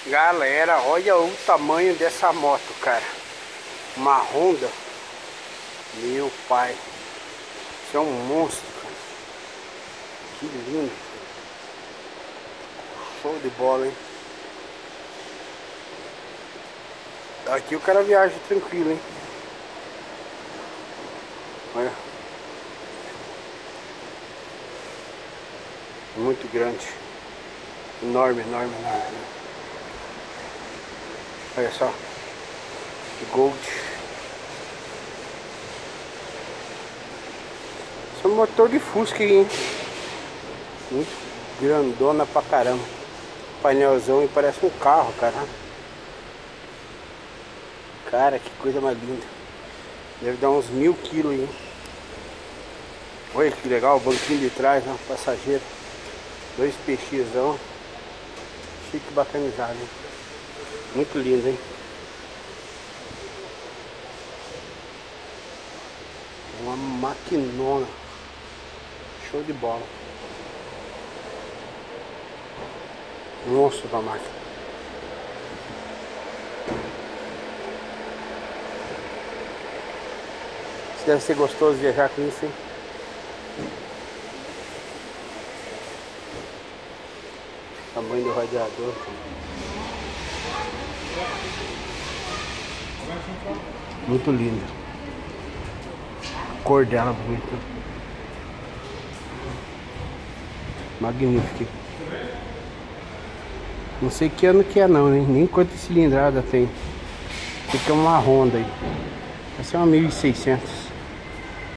Galera, olha o tamanho dessa moto, cara. Uma Honda. Meu pai. Isso é um monstro, cara. Que lindo. Show de bola, hein? Aqui o cara viaja tranquilo, hein? Olha. Muito grande. Enorme, enorme, enorme. Olha só. Gold. Isso é um motor de Fusca aí, hein? Muito grandona pra caramba. Painelzão e parece um carro, cara. Cara, que coisa mais linda. Deve dar uns 1000 quilos aí. Olha que legal, o banquinho de trás, né? Passageiro. 2 peixezão. Chique, bacanizado, hein? Muito lindo, hein? Uma maquinona. Show de bola. Monstro da máquina. Isso deve ser gostoso viajar com isso, hein? Tamanho do radiador. Muito lindo. A cor dela bonita. Magnífica. Não sei que ano que é não, né? Nem quantas cilindradas tem. Esse aqui é uma Honda aí. Essa é uma 1600.